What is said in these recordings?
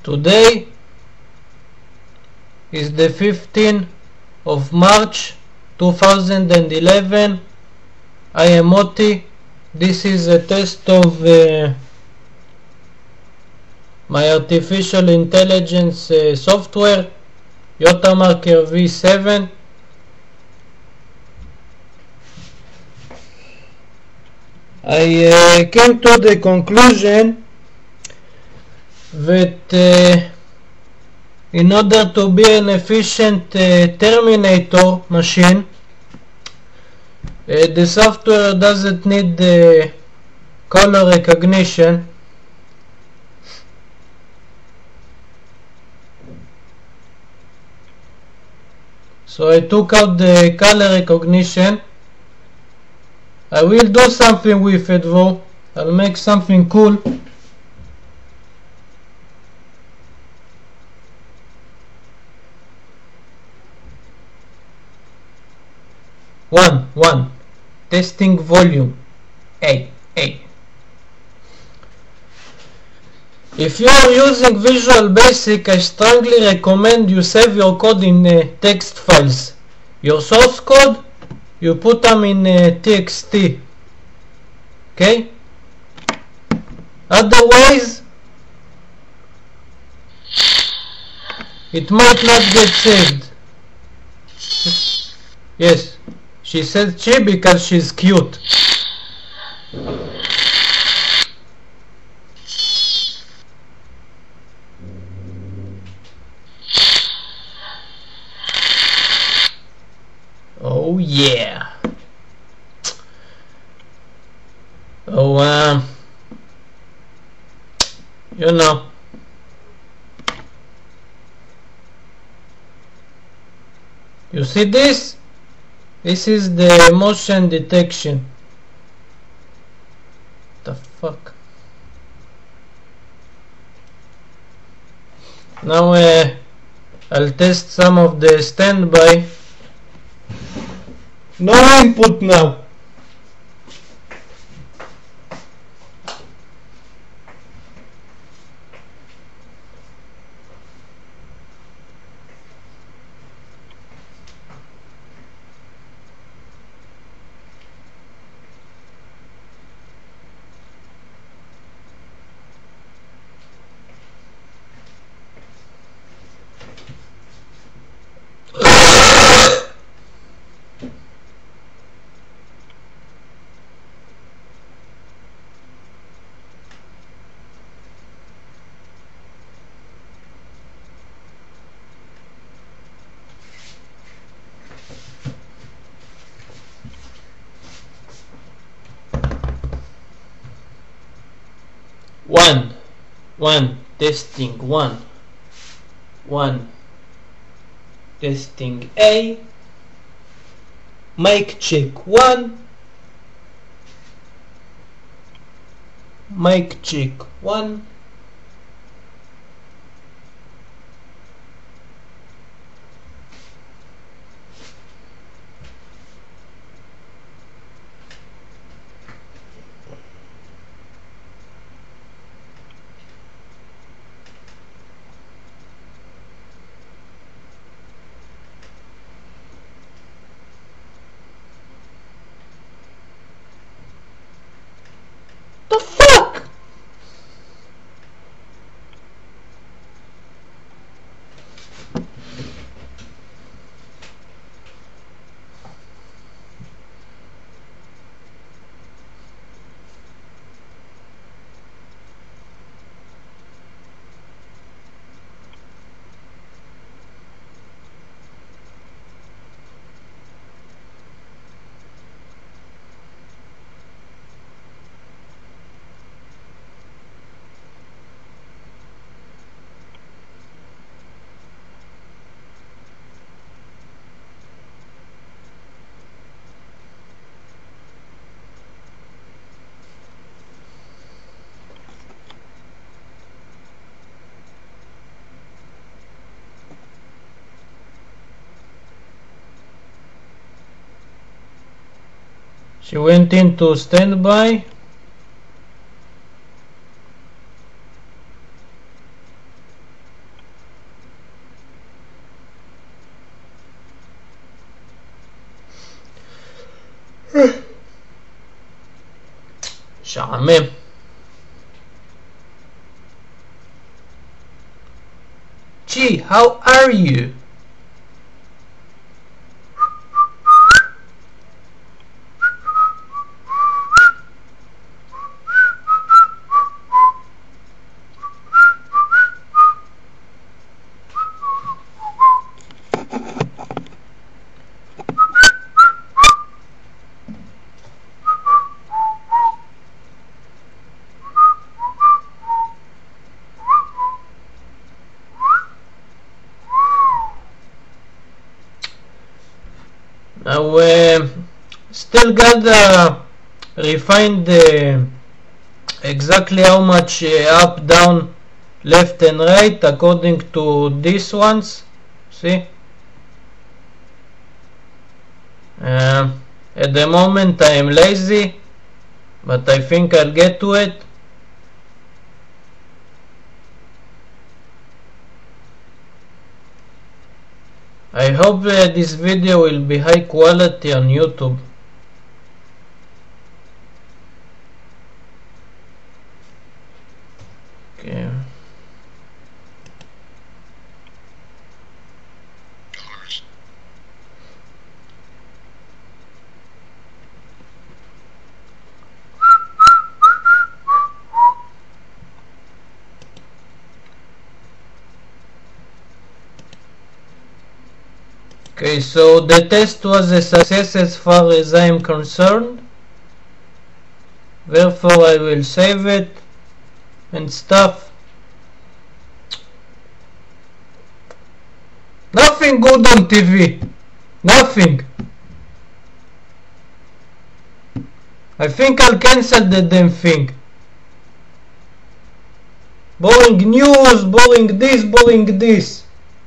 Today is the 15th of March 2011. I am Moti. This is a test of my artificial intelligence software, YotaMarker V7. I came to the conclusion that in order to be an efficient Terminator machine, the software doesn't need color recognition. So I took out the color recognition. I will do something with it though. I'll make something cool. One. Testing volume. A. If you are using Visual Basic, I strongly recommend you save your code in text files. Your source code, you put them in TXT. Okay? Otherwise, it might not get saved. Yes, she said she because she's cute. Oh yeah. Oh, you know. You see this? This is the motion detection. The fuck? Now I'll test some of the standby. No input now. One testing one testing A. Mic check 1. Mic check 1. The fuck? She went into standby. משעמם. Gee, how are you? Now, still gotta refine exactly how much up, down, left and right according to these ones. See? At the moment I am lazy, but I think I'll get to it. I hope this video will be high quality on YouTube. Okay. Okay, so the test was a success as far as I am concerned. Therefore I will save it and stuff. Nothing good on TV. Nothing. I think I'll cancel the damn thing. Boring news, boring this, boring this.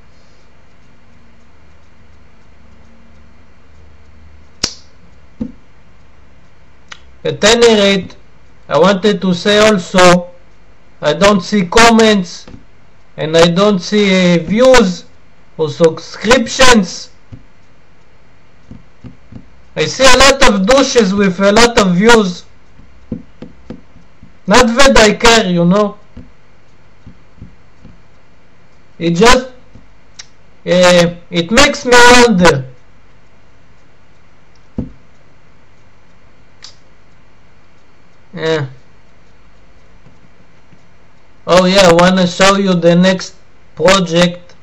At any rate, I wanted to say also, I don't see comments and I don't see views or subscriptions. I see a lot of douches with a lot of views. Not that I care, you know. It just it makes me wonder. Yeah. Oh yeah, I wanna show you the next project.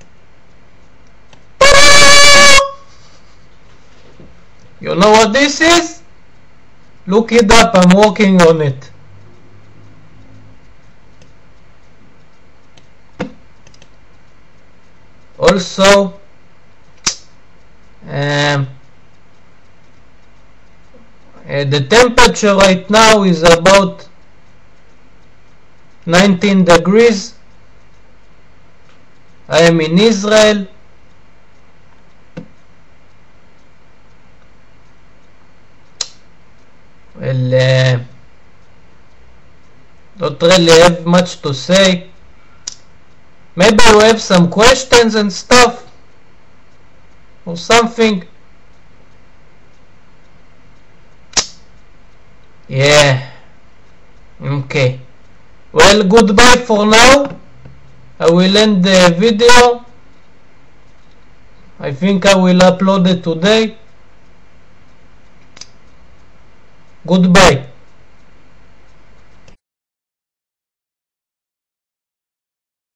You know what this is? Look it up, I'm working on it. Also, the temperature right now is about 19 degrees. I am in Israel. Well, don't really have much to say. Maybe you have some questions and stuff or something. Yeah. Okay. Well, goodbye for now. I will end the video. I think I will upload it today. Goodbye.